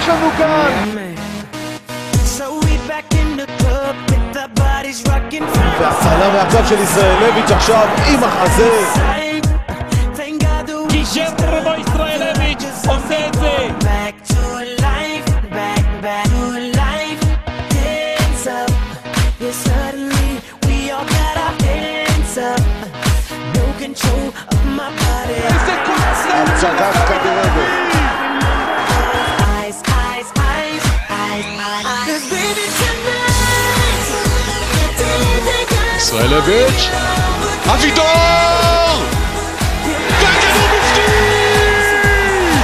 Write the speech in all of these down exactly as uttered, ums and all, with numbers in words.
יש לנו כאן? והצלה מהקו של ישראלביץ' עכשיו עם החזה. גישרמו ישראלביץ' עושה את זה. איזה הצגת כדורגל. ישראלביץ' אבידור! והכדור מופקי!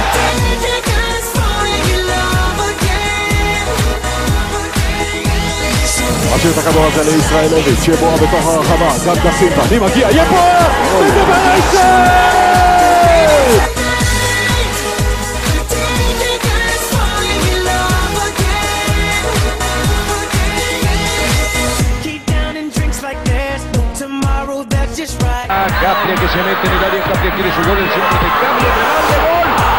משאיר את הכדור הזה לישראלביץ' שבועה בתוך הרחבה, גם דסינטה, אני מגיע, יהיה פה! ודובר הישראל! Capria che si mette nell'aria, Capria tira su gol del centro del cambio, remate, gol!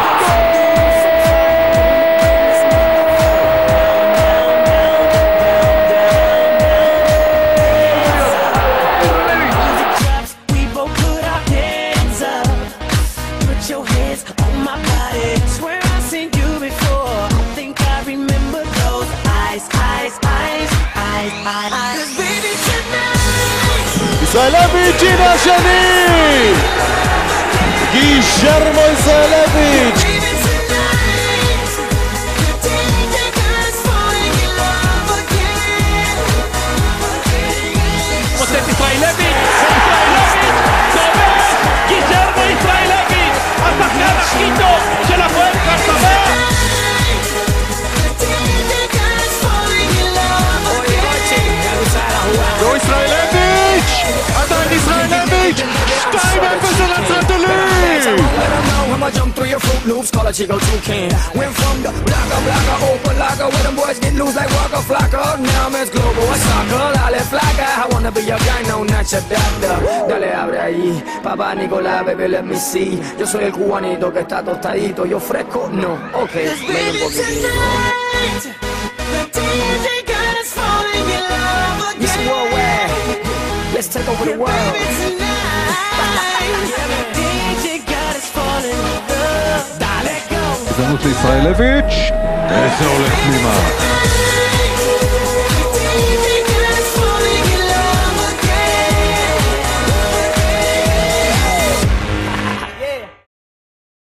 ישראלביץ' הנה השני! גישרמו ישראלביץ'! מוצא את ישראלביץ', ישראלביץ', צובש, גישרמו ישראלביץ', השחקן הכי טוב של הפועל כפר סבא. לא ישראלביץ'! עדיין ישראלביץ'! שתיים אפס לנצרת עילית! I'ma jump through your Fruit Loops, call a Chico Toucan. Went from the blocka, blocka, open locker, where them boys get loose like Waka Flocka. Now I'm as global as soccer, dale flaca. I wanna be your guy, no, not your doctor. Dale, abre ahí, papá Nicolás, baby, let me see. Yo soy el cubanito que está tostadito, yo fresco, no, ok, ven un poquitito. Mister Worldwide, let's take over the world. הזדמנות לישראלביץ', איזה הולך פנימה